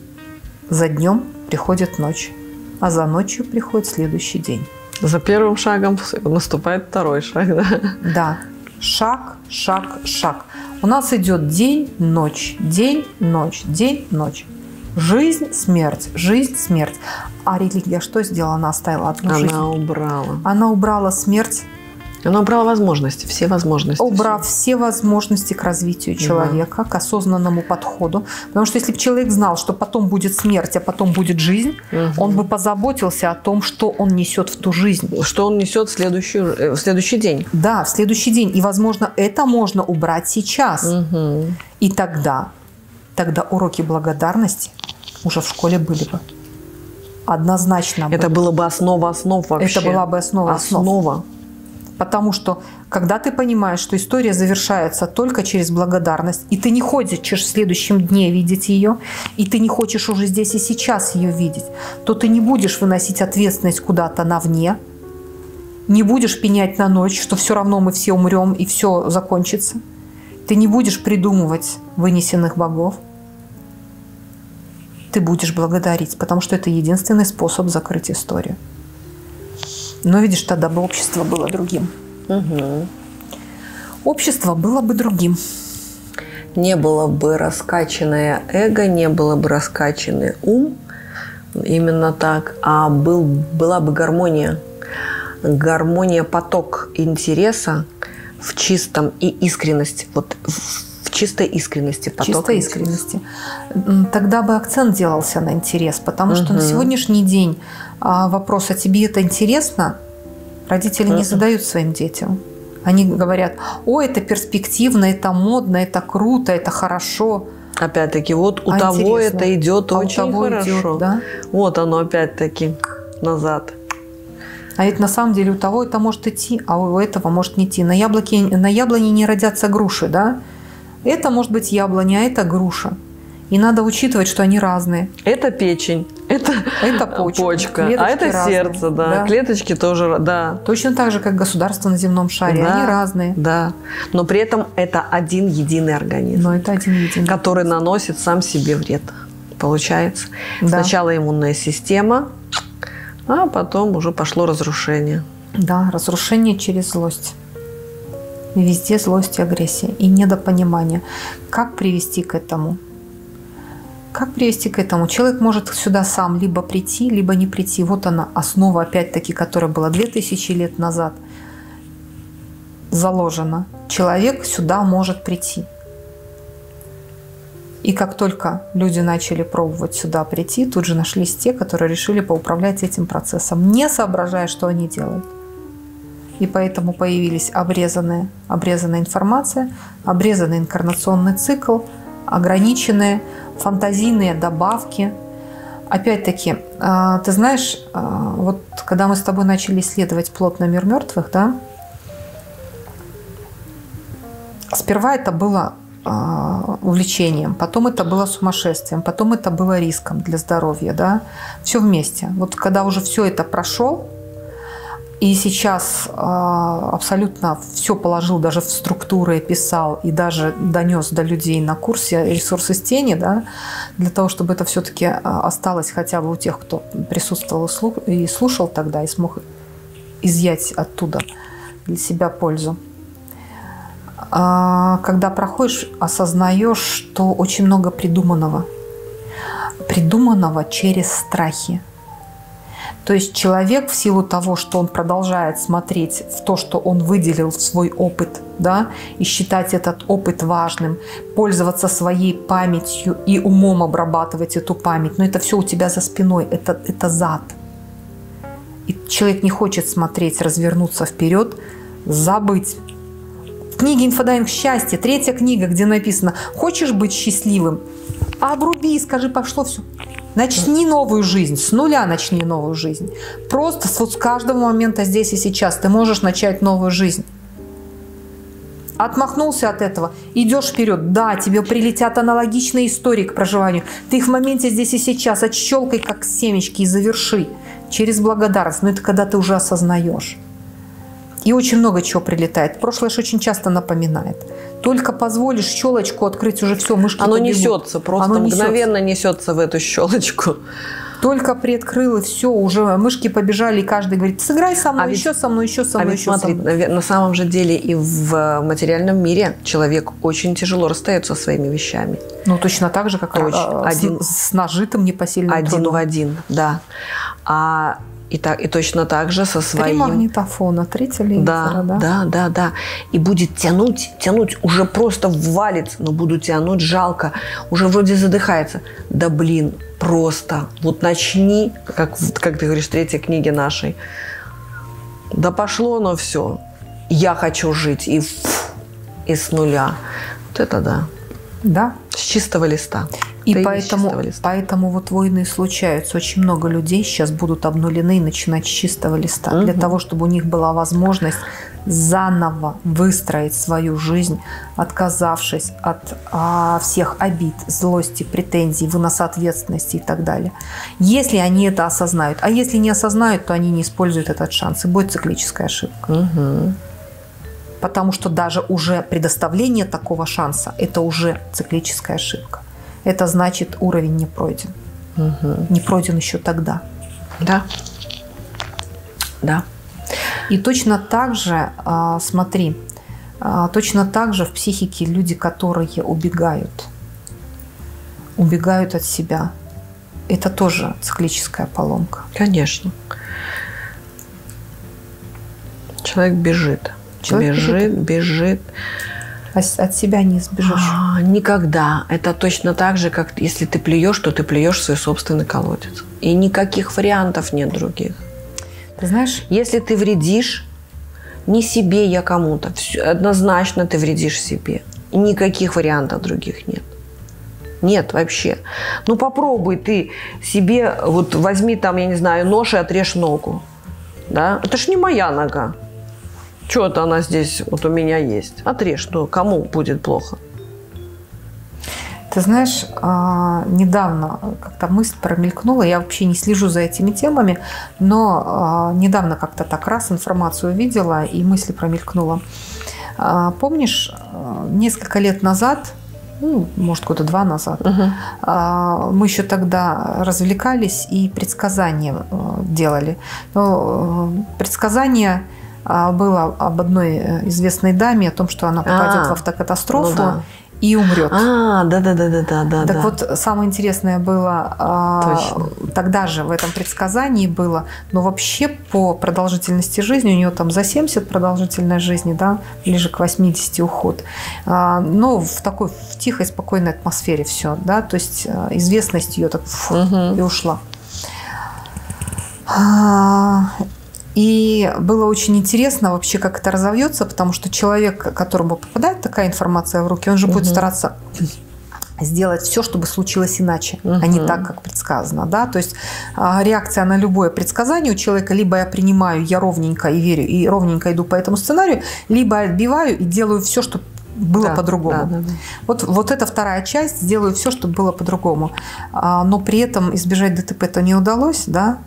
за днем приходит ночь, а за ночью приходит следующий день. За первым шагом наступает второй шаг, да? Да. Шаг, шаг, шаг. У нас идет день, ночь, день, ночь, день, ночь. Жизнь, смерть, жизнь, смерть. А религия что сделала? Она оставила одну жизнь. Она убрала. Она убрала смерть. Она убрала возможности, все возможности. Убрав все возможности к развитию человека, к осознанному подходу. Потому что если бы человек знал, что потом будет смерть, а потом будет жизнь, он бы позаботился о том, что он несет в ту жизнь. Что он несет в следующий день. Да, в следующий день. И, возможно, это можно убрать сейчас. И тогда уроки благодарности уже в школе были бы. Однозначно. Это было бы основа основ вообще. Это была бы основа. Потому что, когда ты понимаешь, что история завершается только через благодарность, и ты не хочешь в следующем дне видеть ее, и ты не хочешь уже здесь и сейчас ее видеть, то ты не будешь выносить ответственность куда-то навне, не будешь пенять на ночь, что все равно мы все умрем и все закончится. Ты не будешь придумывать вынесенных богов. Ты будешь благодарить, потому что это единственный способ закрыть историю. Но, видишь, тогда бы общество было другим. Общество было бы другим. Не было бы раскачанное эго, не было бы раскачанный ум, именно так, а была бы гармония. Гармония, поток интереса в чистом и искренности. Вот в чистой искренности поток. Чистой искренности. Тогда бы акцент делался на интерес, потому что на сегодняшний день вопрос, а тебе это интересно, родители не задают своим детям. Они говорят, о, это перспективно, это модно, это круто, это хорошо. Опять-таки, вот у того интересно. это идет очень у того хорошо. Идет, да? Вот оно опять-таки назад. А ведь на самом деле у того это может идти, а у этого может не идти. На яблоне не родятся груши, да? Это может быть яблоня, а это груша. И надо учитывать, что они разные. Это печень, это Это почка. А это разные. сердце, да. Клеточки тоже, да. Точно так же, как государства на земном шаре. Да, они разные. Да. Но при этом это один единый организм. Но это один единый. Который наносит сам себе вред. Получается. Да. Сначала иммунная система, а потом уже пошло разрушение. Да, разрушение через злость. Везде злость и агрессия. И недопонимание. Как привести к этому? Как привести к этому? Человек может сюда сам либо прийти, либо не прийти. Вот она, основа, опять-таки, которая была 2000 лет назад заложена. Человек сюда может прийти. И как только люди начали пробовать сюда прийти, тут же нашлись те, которые решили поуправлять этим процессом, не соображая, что они делают. И поэтому появились обрезанная информация, обрезанный инкарнационный цикл, ограниченные фантазийные добавки. Опять-таки, ты знаешь, вот когда мы с тобой начали исследовать плотно мир мертвых, да, сперва это было увлечением, потом это было сумасшествием, потом это было риском для здоровья, да, все вместе. Вот когда уже все это прошел, и сейчас абсолютно все положил, даже в структуры писал и даже донес до людей на курсе «Ресурсы с тени», да, для того, чтобы это все-таки осталось хотя бы у тех, кто присутствовал и слушал тогда, и смог изъять оттуда для себя пользу. Когда проходишь, осознаешь, что очень много придуманного через страхи. То есть человек в силу того, что он продолжает смотреть в то, что он выделил в свой опыт, да, и считать этот опыт важным, пользоваться своей памятью и умом обрабатывать эту память, но это все у тебя за спиной, это зад. И человек не хочет смотреть, развернуться вперед, забыть. В книге «Инфодайинг счастье», 3-я книга, где написано «Хочешь быть счастливым? Обруби и скажи, пошло все». Начни новую жизнь, с нуля начни новую жизнь. Просто вот с каждого момента здесь и сейчас ты можешь начать новую жизнь. Отмахнулся от этого, идешь вперед. Да, тебе прилетят аналогичные истории к проживанию. Ты их в моменте здесь и сейчас отщелкай, как семечки, и заверши через благодарность. Но это когда ты уже осознаешь. И очень много чего прилетает. Прошлое же очень часто напоминает. Только позволишь щелочку открыть, уже все, мышки оно побегут. Несется, просто оно мгновенно несется в эту щелочку. Только приоткрыл, и все, уже мышки побежали, и каждый говорит: сыграй со мной, еще со мной, еще со мной, еще смотри, со мной. На самом же деле и в материальном мире человек очень тяжело расстается со своими вещами. Ну, точно так же, как с нажитым непосильным трудом. Один в один, да. И точно так же со своим... 3 магнитофона, 3 телевизора, да? Да. И будет тянуть, уже просто валится, но буду тянуть, жалко, уже вроде задыхается. Да блин, просто вот начни, как ты говоришь, в 3-й книге нашей. Да пошло оно все. Я хочу жить. И с нуля. Вот это да. Да. С чистого листа. И поэтому вот войны случаются. Очень много людей сейчас будут обнулены и начинать с чистого листа. Для того, чтобы у них была возможность заново выстроить свою жизнь, отказавшись от всех обид, злости, претензий, выноса ответственности и так далее. Если они это осознают. А если не осознают, то они не используют этот шанс. И будет циклическая ошибка. Потому что даже уже предоставление такого шанса – это уже циклическая ошибка. Это значит, уровень не пройден. Не пройден еще тогда. Да. И точно так же, смотри, точно так же в психике люди, которые убегают от себя, это тоже циклическая поломка. Конечно. Человек бежит. Бежит. От себя не сбежишь. Никогда. Это точно так же, как если ты плюешь, то ты плюешь в свой собственный колодец. И никаких вариантов нет других. Ты знаешь, если ты вредишь не себе, я кому-то, однозначно ты вредишь себе. И никаких вариантов других нет. Нет вообще. Ну попробуй ты себе, вот возьми там, я не знаю, нож и отрежь ногу. Да? Это ж не моя нога. Что-то она здесь вот у меня есть. Отрежь, ну кому будет плохо? Ты знаешь, недавно как-то мысль промелькнула, я вообще не слежу за этими темами, но недавно как-то так раз информацию увидела и мысль промелькнула. Помнишь, несколько лет назад, ну, может, года 2 назад, мы еще тогда развлекались и предсказания делали. Но предсказание было об одной известной даме, о том, что она попадет в автокатастрофу. Ну, да. И умрет. Да. Так вот, самое интересное было, тогда же в этом предсказании было, но вообще по продолжительности жизни, у нее там за 70 продолжительность жизни, да, ближе к 80 уход, но в такой в тихой, спокойной атмосфере все, да, то есть известность ее так и ушла. И было очень интересно вообще, как это разовьется, потому что человек, которому попадает такая информация в руки, он же будет стараться сделать все, чтобы случилось иначе, а не так, как предсказано. Да? То есть реакция на любое предсказание у человека: либо я принимаю, я ровненько и верю, и ровненько иду по этому сценарию, либо отбиваю и делаю все, чтобы было по-другому. Вот это вторая часть, сделаю все, чтобы было по-другому. Но при этом избежать ДТП-то не удалось, да?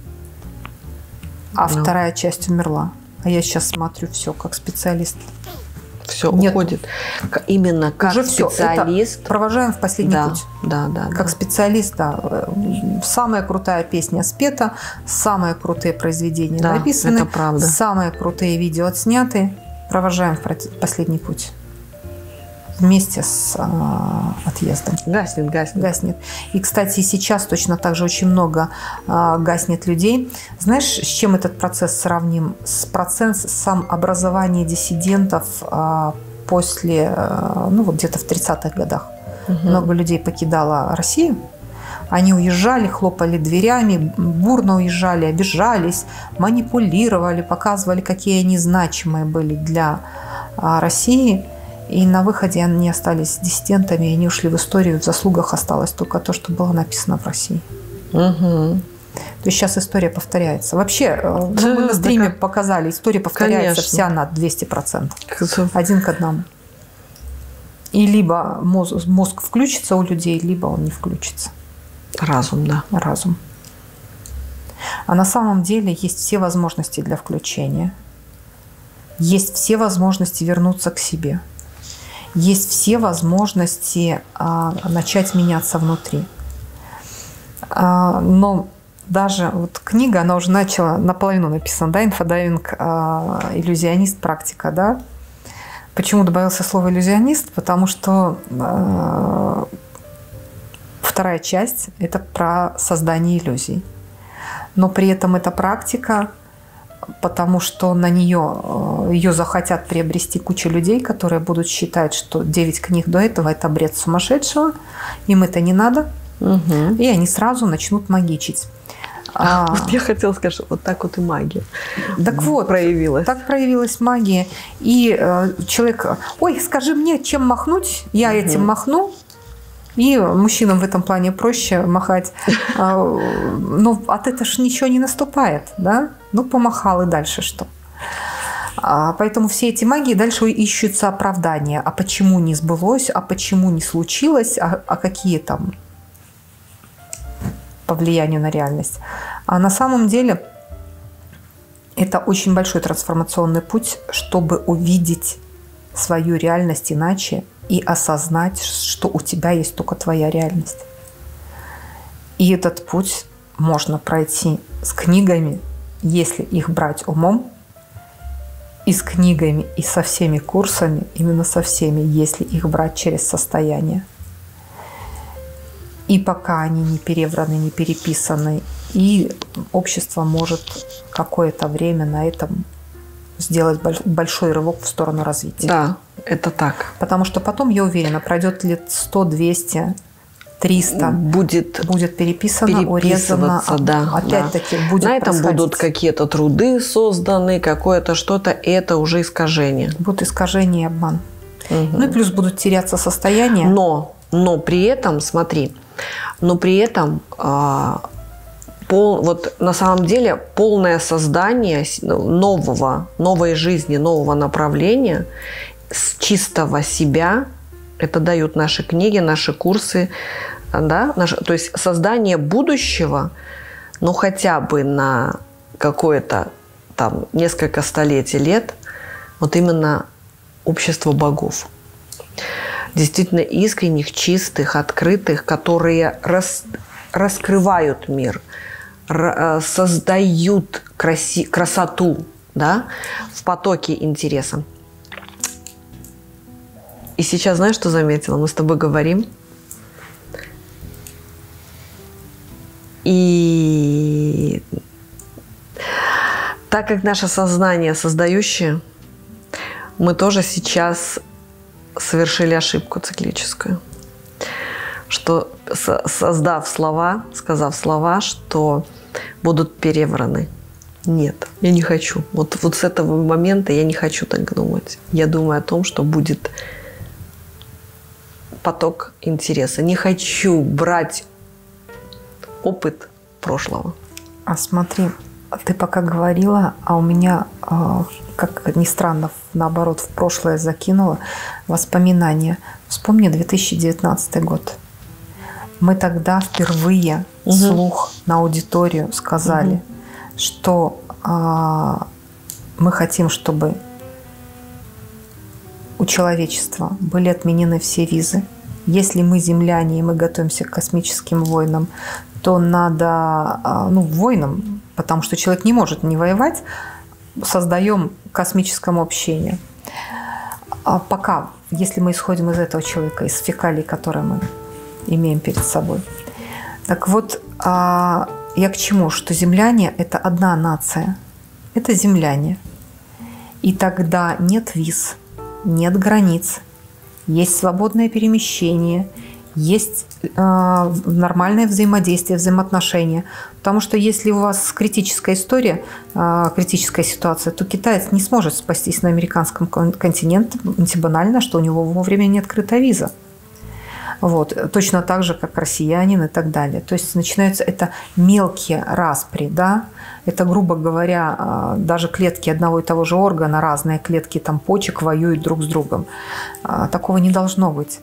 А вторая часть умерла. А я сейчас смотрю все как специалист. Все уходит. Именно как уже специалист. Это провожаем в последний путь. Да. Как специалист, да. Самая крутая песня спета, самые крутые произведения написаны, это правда. Самые крутые видео отсняты. Провожаем в последний путь. Вместе с отъездом. Гаснет. И, кстати, сейчас точно так же очень много гаснет людей. Знаешь, с чем этот процесс сравним? С процессом образования диссидентов после, ну вот где-то в 30-х годах. Много людей покидало Россию. Они уезжали, хлопали дверями, бурно уезжали, обижались, манипулировали, показывали, какие они значимые были для России. И на выходе они остались диссидентами, и они ушли в историю. В заслугах осталось только то, что было написано в России. То есть сейчас история повторяется. Вообще, мы на стриме показали, история повторяется вся на 200%. 1 к 1. И либо мозг включится у людей, либо он не включится. Разум, да. Разум. А на самом деле есть все возможности для включения. Есть все возможности вернуться к себе. Есть все возможности начать меняться внутри. Но даже вот книга, она уже начала, наполовину написана, да, инфодайвинг, иллюзионист, практика, да. Почему добавился слово иллюзионист? Потому что вторая часть – это про создание иллюзий. Но при этом это практика, потому что на ее захотят приобрести куча людей, которые будут считать, что 9 книг до этого – это бред сумасшедшего, им это не надо, и они сразу начнут магичить. Вот я хотела сказать, что вот так вот и магия проявилась. Так проявилась магия. И человек: ой, скажи мне, чем махнуть, я этим махну. И мужчинам в этом плане проще махать. Но от этого ж ничего не наступает, да? Ну, помахал, и дальше что? Поэтому все эти магии дальше ищутся оправдания. А почему не сбылось, а почему не случилось, а какие там по влиянию на реальность. А на самом деле это очень большой трансформационный путь, чтобы увидеть свою реальность иначе и осознать, что у тебя есть только твоя реальность. И этот путь можно пройти с книгами, если их брать умом, и с книгами, и со всеми курсами, именно со всеми, если их брать через состояние. И пока они не перевраны, не переписаны, и общество может какое-то время на этом сделать большой рывок в сторону развития. Да, это так. Потому что потом, я уверена, пройдет лет 100, 200, 300, будет переписано, урезано. Да, опять-таки будет на этом будут какие-то труды созданы, какое-то что-то, это уже искажение. Будут искажения и обман. Ну и плюс будут теряться состояния. Но при этом, смотри, вот на самом деле полное создание новой жизни, нового направления с чистого себя Это дают наши книги, наши курсы, да? То есть создание будущего, ну хотя бы на какое-то там несколько столетий лет, вот именно общество богов. Действительно искренних, чистых, открытых, которые раскрывают мир, создают красоту, да, в потоке интереса. И сейчас, знаешь, что заметила? Мы с тобой говорим, и так как наше сознание создающее, мы тоже сейчас совершили ошибку циклическую, что сказав слова, что будут перевраны. Нет, я не хочу. Вот с этого момента я не хочу так думать. Я думаю о том, что будет поток интереса. Не хочу брать опыт прошлого. А смотри, ты пока говорила, а у меня, как ни странно, наоборот, в прошлое закинуло воспоминания. Вспомни 2019 год. Мы тогда впервые вслух на аудиторию сказали, что мы хотим, чтобы у человечества были отменены все визы. Если мы земляне и мы готовимся к космическим войнам, то надо, войнам, потому что человек не может не воевать, создаем космическому общению. А пока, если мы исходим из этого человека, из фекалий, которые мы имеем перед собой. Так вот, я к чему? Что земляне – это одна нация. Это земляне. И тогда нет виз, нет границ, есть свободное перемещение, есть нормальное взаимодействие, взаимоотношения. Потому что если у вас критическая история, критическая ситуация, то китаец не сможет спастись на американском континенте. Банально, что у него вовремя не открыта виза. Вот. Точно так же, как россиянин и так далее. То есть начинаются это мелкие распри, да? Это, грубо говоря, даже клетки одного и того же органа, разные клетки там, почек воюют друг с другом. Такого не должно быть.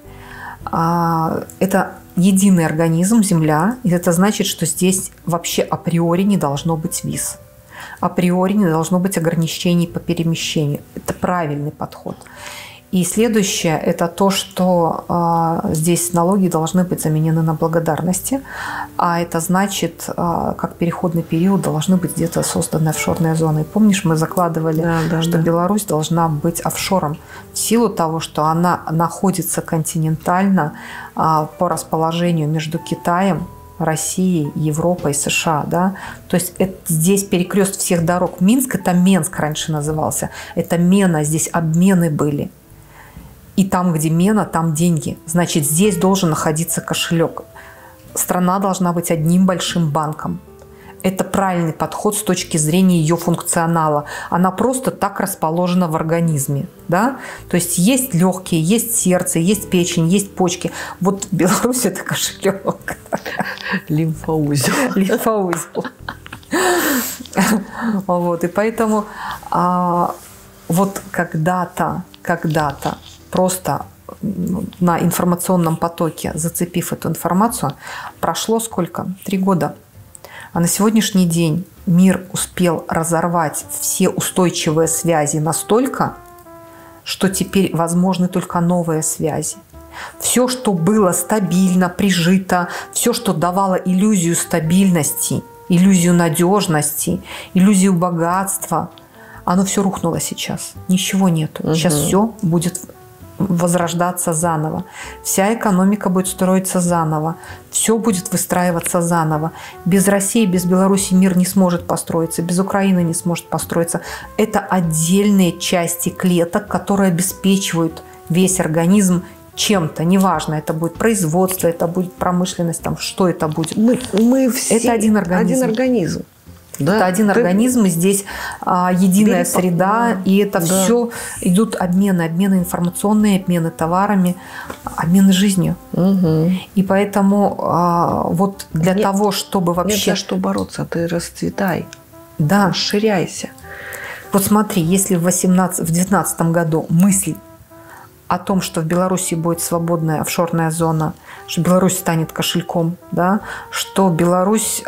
Это единый организм, Земля, и это значит, что здесь вообще априори не должно быть виз. Априори не должно быть ограничений по перемещению. Это правильный подход. И следующее – это то, что здесь налоги должны быть заменены на благодарности, а это значит, как переходный период должны быть где-то созданы офшорные зоны. Помнишь, мы закладывали, что Беларусь должна быть офшором в силу того, что она находится континентально по расположению между Китаем, Россией, Европой, США. Да? То есть здесь перекрест всех дорог. Минск – это Менск раньше назывался. Это Мена, здесь обмены были. И там, где мена, там деньги. Значит, здесь должен находиться кошелек. Страна должна быть одним большим банком. Это правильный подход с точки зрения ее функционала. Она просто так расположена в организме. Да? То есть есть легкие, есть сердце, есть печень, есть почки. Вот Беларусь – это кошелек. Лимфоузел. Лимфоузел. Вот. И поэтому вот когда-то просто на информационном потоке, зацепив эту информацию, прошло сколько? 3 года. А на сегодняшний день мир успел разорвать все устойчивые связи настолько, что теперь возможны только новые связи. Все, что было стабильно, прижито, все, что давало иллюзию стабильности, иллюзию надежности, иллюзию богатства, оно все рухнуло сейчас. Ничего нету. Сейчас все будет возрождаться заново. Вся экономика будет строиться заново. Все будет выстраиваться заново. Без России, без Беларуси мир не сможет построиться. Без Украины не сможет построиться. Это отдельные части клеток, которые обеспечивают весь организм чем-то. Неважно, это будет производство, это будет промышленность, там, что это будет. Мы все это один организм. Да, это один организм, и здесь единая среда, и это все идут обмены информационные, обмены товарами, обмены жизнью. И поэтому вот для того, чтобы вообще... Нет за что бороться, ты расцветай, да. расширяйся. Вот смотри, если в 2019 году мысль о том, что в Беларуси будет свободная офшорная зона, что Беларусь станет кошельком, да, что Беларусь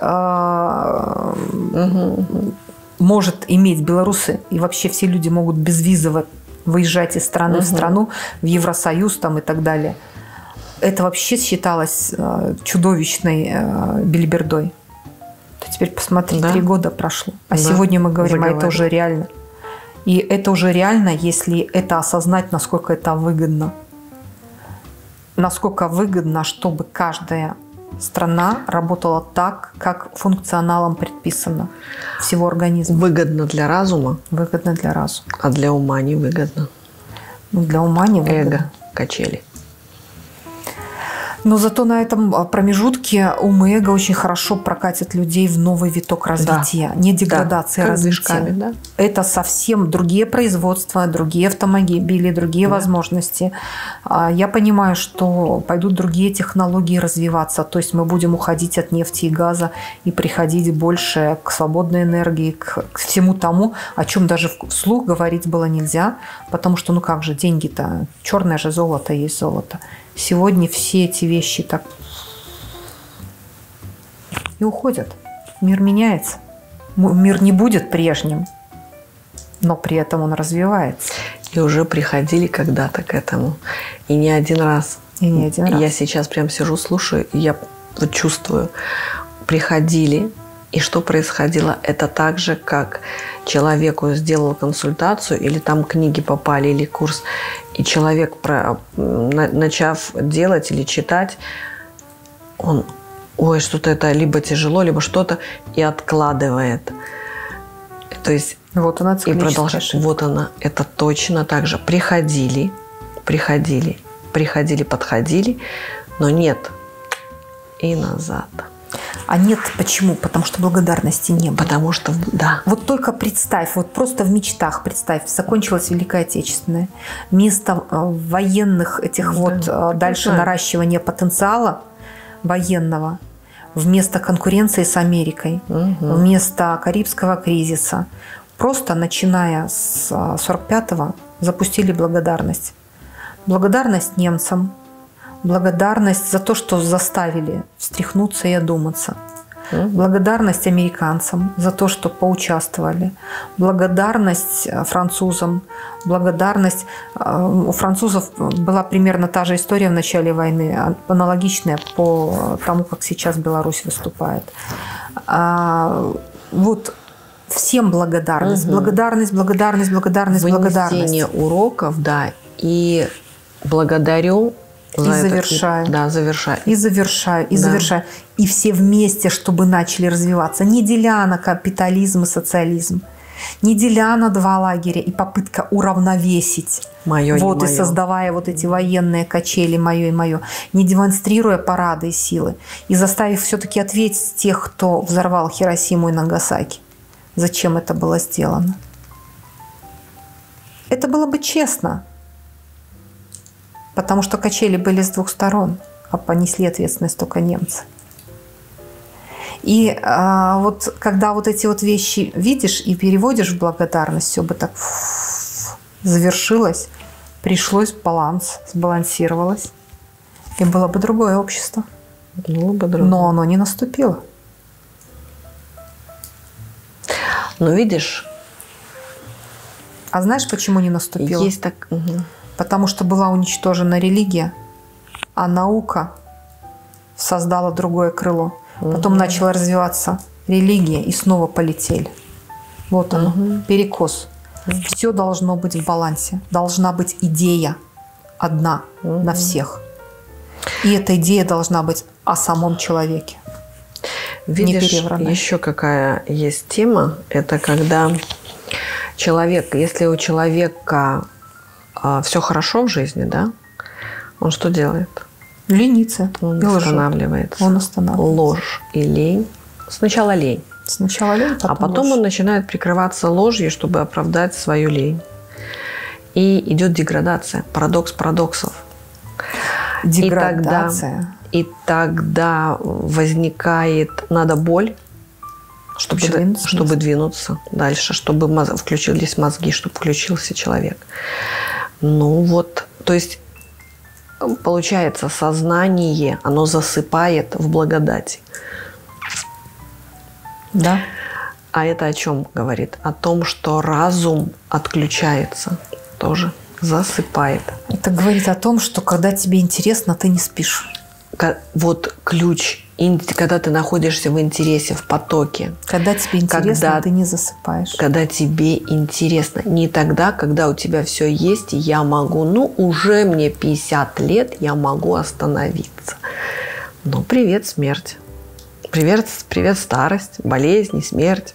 может иметь, белорусы и вообще все люди могут безвизово выезжать из страны в страну, в Евросоюз там и так далее. Это вообще считалось чудовищной белибердой. Теперь посмотри, 3 года прошло. А сегодня мы говорим, а это уже реально. И это уже реально, если это осознать, насколько это выгодно. Насколько выгодно, чтобы каждая страна работала так, как функционалом предписано всего организма. Выгодно для разума. Выгодно для разума. А для ума не выгодно. Ну, для ума не выгодно. Эго, качели. Но зато на этом промежутке ум и эго очень хорошо прокатят людей в новый виток развития. Не деградация, развития. Да. Это совсем другие производства, другие автомобили, другие возможности. Я понимаю, что пойдут другие технологии развиваться. То есть мы будем уходить от нефти и газа и приходить больше к свободной энергии, к всему тому, о чем даже вслух говорить было нельзя. Потому что, ну как же, деньги-то, черное же золото есть золото. Сегодня все эти вещи так и уходят. Мир меняется. Мир не будет прежним, но при этом он развивается. И уже приходили когда-то к этому. И не один раз. И не один раз. Я сейчас прям сижу, слушаю, и я вот чувствую. Приходили, и что происходило? Это так же, как человеку сделал консультацию, или там книги попали, или курс, и человек, начав делать или читать, он, ой, что-то это либо тяжело, либо что-то, и откладывает. То есть вот она, и продолжает. Вот она. Это точно так же. Приходили, подходили, но нет. И назад. А нет, почему? Потому что благодарности не было. Потому что, да. Вот только представь, вот просто в мечтах представь, закончилась Великая Отечественная. Вместо военных этих дальше наращивания потенциала военного, вместо конкуренции с Америкой, вместо Карибского кризиса, просто начиная с 45-го запустили благодарность. Благодарность немцам, благодарность за то, что заставили встряхнуться и одуматься. Благодарность американцам за то, что поучаствовали. Благодарность французам. Благодарность... У французов была примерно та же история в начале войны, аналогичная по тому, как сейчас Беларусь выступает. Вот всем благодарность. Благодарность. Вынесение уроков, да. И благодарю. И завершаю. Да, завершаю. И завершаю. И все вместе, чтобы начали развиваться. Не деля на капитализм и социализм. Не деля на 2 лагеря и попытка уравновесить. Моё и вот, моё. И создавая вот эти военные качели «моё и моё». Не демонстрируя парады и силы. И заставив все-таки ответить тех, кто взорвал Хиросиму и Нагасаки. Зачем это было сделано? Это было бы честно. Потому что качели были с 2 сторон, а понесли ответственность только немцы. И вот когда вот эти вот вещи видишь и переводишь в благодарность, все бы так завершилось, пришлось баланс, сбалансировалось, и было бы другое общество. Было бы другое. Но оно не наступило. Но видишь... А знаешь, почему не наступило? Есть так... Потому что была уничтожена религия, а наука создала другое крыло. Потом начала развиваться религия, и снова полетели. Вот оно, перекос. Все должно быть в балансе. Должна быть идея одна на всех. И эта идея должна быть о самом человеке. Видишь, еще какая есть тема. Это когда человек, если у человека... все хорошо в жизни, да? Он что делает? Ленится. Он останавливается. Он останавливается. Ложь и лень. Сначала лень. Сначала лень, потом ложь. Он начинает прикрываться ложью, чтобы оправдать свою лень. И идет деградация. Парадокс парадоксов. Деградация. И тогда возникает боль, чтобы двинуться дальше, чтобы включились мозги, чтобы включился человек. Ну вот, То есть, получается, сознание, оно засыпает в благодати. Да. А это о чем говорит? О том, что разум отключается, тоже засыпает. Это говорит о том, что когда тебе интересно, ты не спишь. Вот ключ, когда ты находишься в интересе, в потоке. Когда тебе интересно, ты не засыпаешь. Когда тебе интересно. Не тогда, когда у тебя все есть, и я могу, уже мне 50 лет, я могу остановиться. Привет, смерть. Привет, старость, болезни, смерть.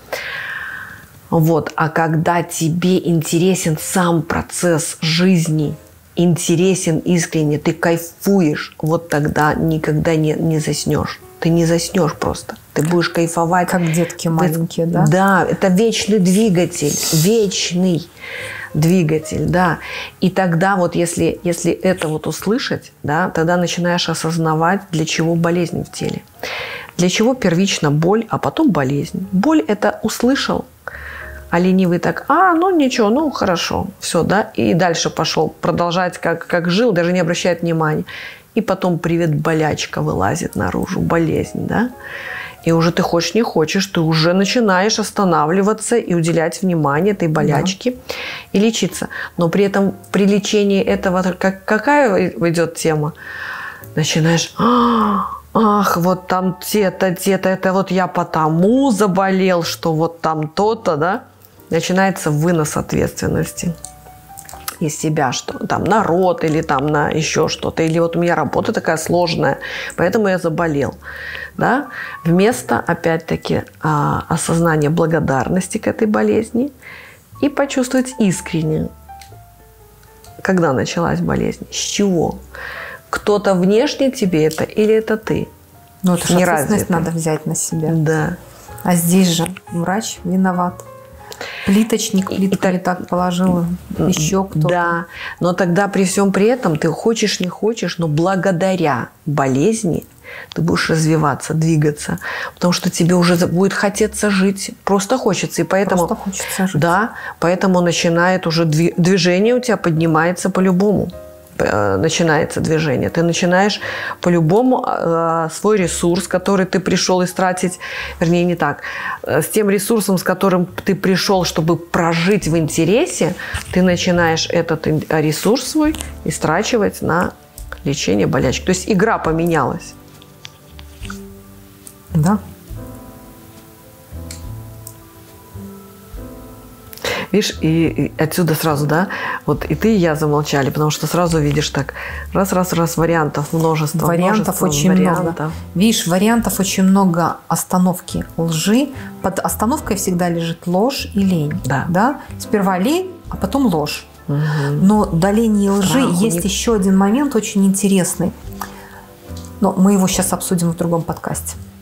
Вот. А когда тебе интересен сам процесс жизни, интересен искренне, ты кайфуешь, вот тогда никогда не заснешь. Ты не заснешь просто. Ты будешь кайфовать. Как детки маленькие, да? Да, это вечный двигатель. Вечный двигатель, да. И тогда вот если это вот услышать, да, тогда начинаешь осознавать, для чего болезнь в теле. Для чего первично боль, а потом болезнь. Боль – это услышал, а ленивый так, ничего, хорошо, все, да, и дальше пошел продолжать, как жил, даже не обращает внимания. И потом привет, болячка вылазит наружу, болезнь, да. И уже ты хочешь, не хочешь, ты уже начинаешь останавливаться и уделять внимание этой болячке и лечиться. Но при этом при лечении этого какая идет тема? Начинаешь... Ах, вот там те-то, это вот я потому заболел, что вот там то-то, да? Начинается вынос ответственности из себя, что там на род или там на еще что-то. Или вот у меня работа такая сложная, поэтому я заболел. Да? Вместо, опять-таки, осознания благодарности к этой болезни и почувствовать искренне, когда началась болезнь, с чего. Кто-то внешне тебе это или это ты? Это же ответственность надо взять на себя. Да. А здесь же врач виноват. Плиточник плитку не так положил, еще кто-то. Да, но тогда при всем при этом ты хочешь, не хочешь, но благодаря болезни ты будешь развиваться, двигаться, потому что тебе уже будет хотеться жить, просто хочется. И поэтому, просто хочется жить. Да, поэтому начинает уже движение у тебя поднимается по-любому. Начинается движение. Ты начинаешь по-любому свой ресурс, который ты пришел истратить, вернее, не так, с тем ресурсом, с которым ты пришел, чтобы прожить в интересе, ты начинаешь этот ресурс свой истрачивать на лечение болячек. То есть игра поменялась. Да. Видишь, и отсюда сразу, да, вот и ты, и я замолчали, потому что сразу видишь так, раз, вариантов множество. Вариантов очень много. Видишь, вариантов очень много остановки лжи. Под остановкой всегда лежит ложь и лень. Да? Сперва лень, а потом ложь. Угу. Но до лени и лжи есть еще один момент очень интересный. Но мы его сейчас обсудим в другом подкасте.